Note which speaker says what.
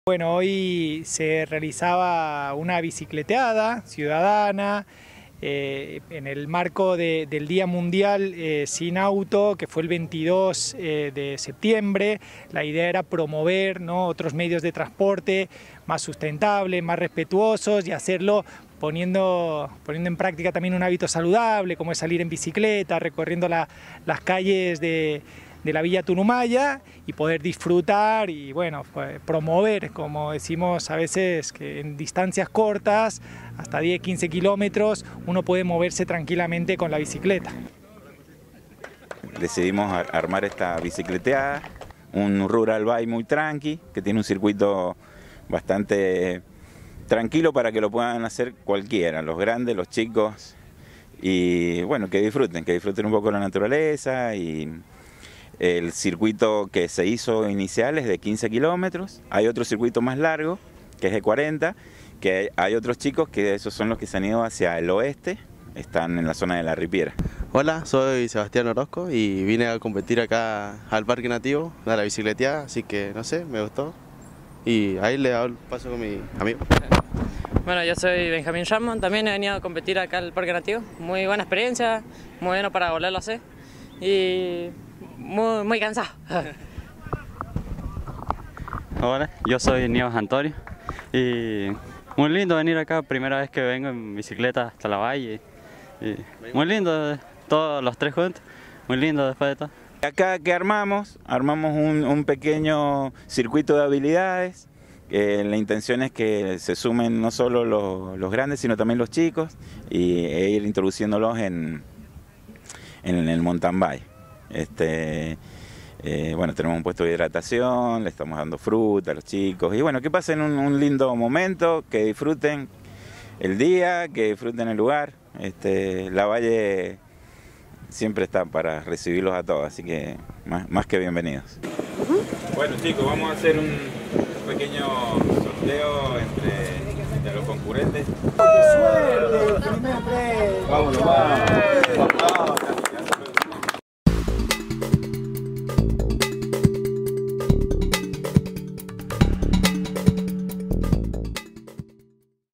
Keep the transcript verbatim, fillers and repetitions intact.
Speaker 1: Bueno, hoy se realizaba una bicicleteada ciudadana eh, en el marco de, del Día Mundial eh, Sin Auto, que fue el veintidós eh, de septiembre. La idea era promover, ¿no?, otros medios de transporte más sustentables, más respetuosos, y hacerlo poniendo, poniendo en práctica también un hábito saludable, como es salir en bicicleta, recorriendo la, las calles de, de la Villa Tunumaya, y poder disfrutar y, bueno, pues, promover, como decimos a veces, que en distancias cortas, hasta diez a quince kilómetros, uno puede moverse tranquilamente con la bicicleta.
Speaker 2: Decidimos ar armar esta bicicleteada, un rural bike muy tranqui, que tiene un circuito bastante tranquilo para que lo puedan hacer cualquiera, los grandes, los chicos, y bueno, que disfruten, que disfruten un poco la naturaleza. Y el circuito que se hizo inicial es de quince kilómetros, hay otro circuito más largo, que es de cuarenta, que hay otros chicos que esos son los que se han ido hacia el oeste, están en la zona de la Ripiera.
Speaker 3: Hola, soy Sebastián Orozco y vine a competir acá al Parque Nativo, a la bicicleteada, así que no sé, me gustó. Y ahí le doy el paso con mi amigo.
Speaker 4: Bueno, yo soy Benjamín Sharman, también he venido a competir acá al Parque Nativo. Muy buena experiencia, muy bueno para volverlo a hacer y muy, muy cansado.
Speaker 5: Hola, yo soy Nieves Antonio y muy lindo venir acá, primera vez que vengo en bicicleta hasta la valle. Y muy lindo, todos los tres juntos, muy lindo después de todo.
Speaker 2: Acá que armamos, armamos un, un pequeño circuito de habilidades. Eh, la intención es que se sumen no solo los, los grandes, sino también los chicos, y, e ir introduciéndolos en, en el mountain bike. Este, eh, bueno, tenemos un puesto de hidratación, le estamos dando fruta a los chicos, y bueno, que pasen un, un lindo momento, que disfruten el día, que disfruten el lugar. Este, la Valle siempre está para recibirlos a todos, así que más, más que bienvenidos. Bueno, chicos, vamos a hacer un pequeño sorteo entre, entre los concurrentes.
Speaker 1: ¡Qué suerte! ¡Vámonos, vamos!